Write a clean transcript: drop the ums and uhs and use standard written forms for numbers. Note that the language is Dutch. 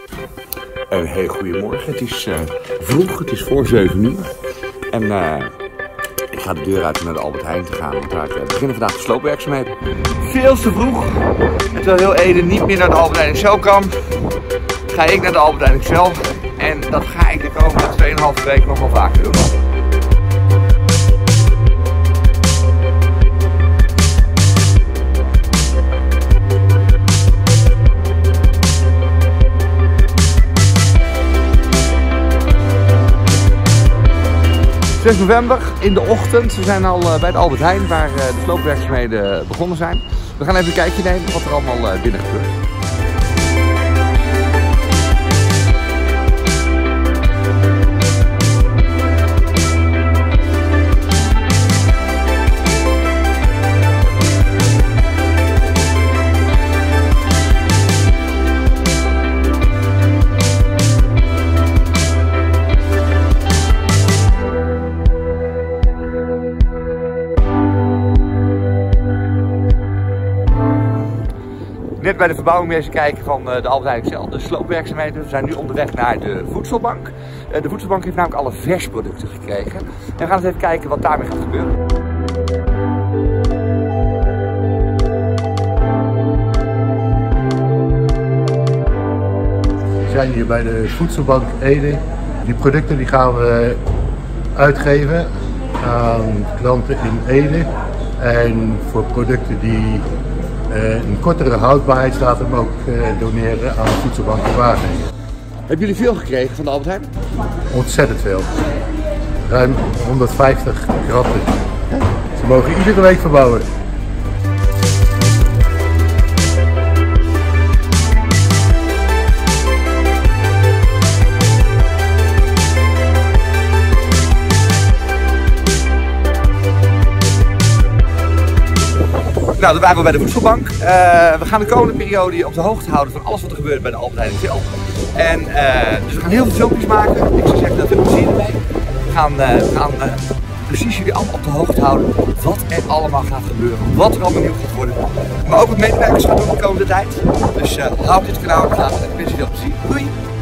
Een hele goede morgen. Het is vroeg, het is voor 7 uur. En ik ga de deur uit om naar de Albert Heijn te gaan. Want daar beginnen vandaag de sloopwerkzaamheden. Veel te vroeg. En terwijl heel Ede niet meer naar de Albert Heijn Excel kan, ga ik naar de Albert Heijn Excel. En dat ga ik de komende 2,5 weken nog wel vaker doen. ...6 november in de ochtend. We zijn al bij de Albert Heijn waar de sloopwerkzaamheden begonnen zijn. We gaan even een kijkje nemen wat er allemaal binnen gebeurt. Net bij de verbouwing weer eens kijken van de Albert Heijn Excel, de sloopwerkzaamheden. We zijn nu onderweg naar de voedselbank. De voedselbank heeft namelijk alle versproducten gekregen. En we gaan eens even kijken wat daarmee gaat gebeuren. We zijn hier bij de voedselbank Ede. Die producten die gaan we uitgeven aan klanten in Ede. En voor producten die een kortere houdbaarheidsdatum ook doneren aan de voedselbank in Wageningen. Hebben jullie veel gekregen van de Albert Heijn? Ontzettend veel. Ruim 150 kratten. Ze mogen iedere week verbouwen. Nou, dat waren we bij de voedselbank. We gaan de komende periode je op de hoogte houden van alles wat er gebeurt bij de Albert Heijn Excel. En dus we gaan heel veel filmpjes maken. Ik zou zeggen, veel plezier ermee. We gaan precies jullie allemaal op de hoogte houden wat er allemaal gaat gebeuren. Wat er allemaal nieuw gaat worden. Maar ook wat medewerkers gaan doen de komende tijd. Dus houd dit kanaal in de gaten en veel plezier. Doei!